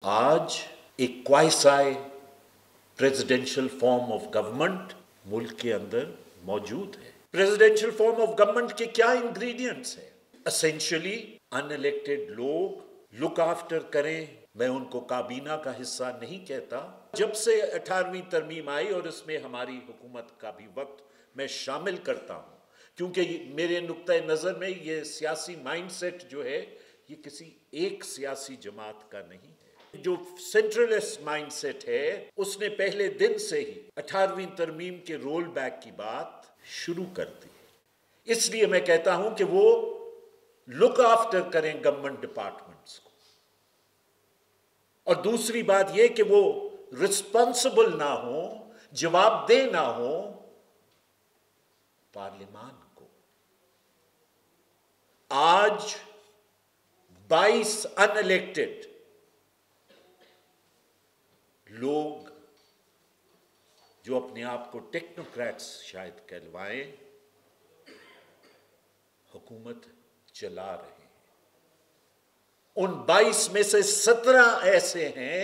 आज एक quasi presidential form of government मुल्क के अंदर मौजूद है। प्रेसिडेंशियल फॉर्म ऑफ गवर्नमेंट के क्या इंग्रेडिएंट्स हैं? एसेंशियली अनइलेक्टेड लोग लुक आफ्टर करें। मैं उनको काबीना का हिस्सा नहीं कहता। जब से 18वीं तरमीम आई और इसमें हमारी हुकूमत का भी वक्त मैं शामिल करता हूं, क्योंकि मेरे नुक्ता नज़र में ये सियासी माइंडसेट जो है ये किसी एक सियासी जमात का नहीं है। जो सेंट्रलिस्ट माइंडसेट है उसने पहले दिन से ही 18वीं तरमीम के रोल बैक की बात शुरू कर दी। इसलिए मैं कहता हूं कि वो लुक आफ्टर करें गवर्नमेंट डिपार्टमेंट्स को, और दूसरी बात यह कि वो रिस्पॉन्सिबल ना हो, जवाबदेह ना हो पार्लियामान को। आज 22 अनइलेक्टेड लोग जो अपने आप को टेक्नोक्रेट्स शायद कहलवाएं, हुकूमत चला रहे हैं। उन 22 में से 17 ऐसे हैं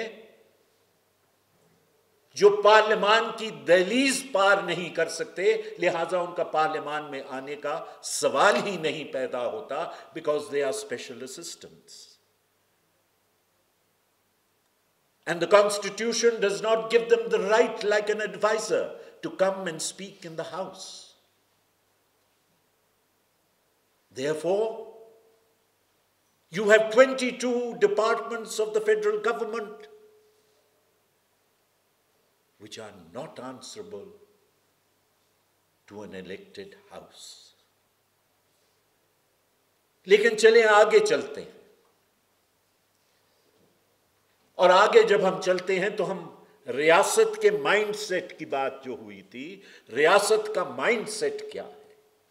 जो पार्लियामान की दहलीज पार नहीं कर सकते, लिहाजा उनका पार्लियामान में आने का सवाल ही नहीं पैदा होता, because they are special assistants. And the Constitution does not give them the right, like an advisor, to come and speak in the House. Therefore, you have 22 departments of the federal government which are not answerable to an elected House. लेकिन चलें आगे चलते हैं, और आगे जब हम चलते हैं तो हम रियासत के माइंडसेट की बात जो हुई थी, रियासत का माइंडसेट क्या है?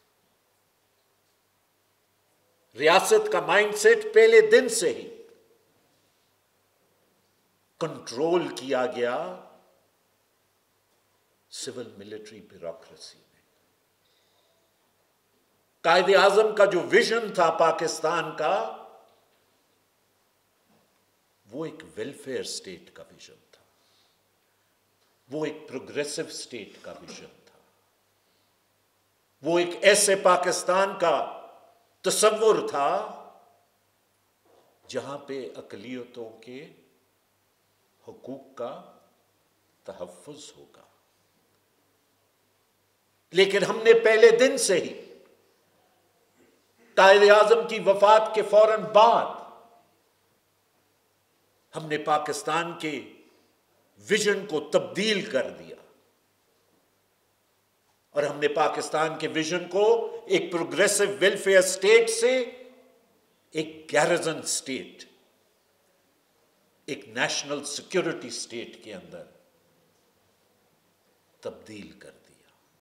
रियासत का माइंडसेट पहले दिन से ही कंट्रोल किया गया सिविल मिलिट्री ब्यूरोक्रेसी में। कायदे आजम का जो विजन था पाकिस्तान का, वो एक वेलफेयर स्टेट का विजन था, वो एक प्रोग्रेसिव स्टेट का विजन था, वो एक ऐसे पाकिस्तान का तसव्वुर था जहां पे अकलियतों के हुकूक का तहफ्फुज होगा। लेकिन हमने पहले दिन से ही कायदे आजम की वफात के फौरन बाद हमने पाकिस्तान के विजन को तब्दील कर दिया, और हमने पाकिस्तान के विजन को एक प्रोग्रेसिव वेलफेयर स्टेट से एक गैरिजन स्टेट, एक नेशनल सिक्योरिटी स्टेट के अंदर तब्दील कर दिया।